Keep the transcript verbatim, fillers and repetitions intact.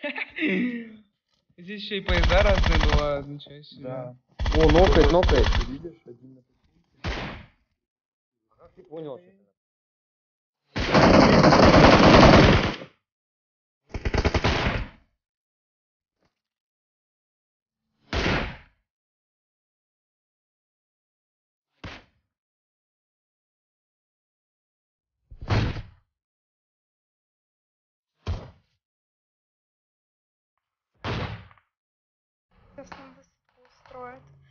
Здесь еще и поезда разные бывают, ничего себе. Да. О, нокает, нокает. Ты видишь? Один на такие. А как ты понял, что это? Сейчас надо устроить.